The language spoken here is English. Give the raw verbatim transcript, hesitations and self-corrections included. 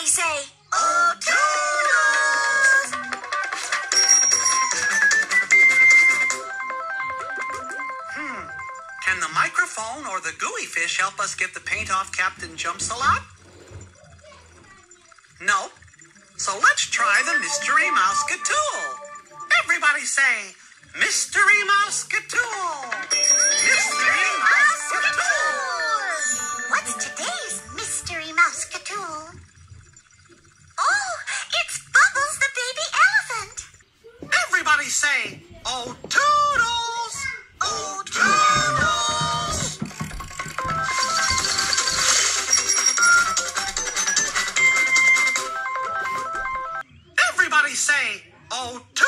Everybody say, oh, Toodles! Hmm. Can the microphone or the Gooey Fish help us get the paint off Captain Jumps-a-Lot? No. So let's try the Mystery Mouseketool. Everybody say, Mystery Mouseketool! Mystery Mouseketool! What's today's Mystery Mouseketool? Oh, it's Bubbles the baby elephant. Everybody say, oh, Toodles! Oh, Toodles! Everybody say, oh, Toodles!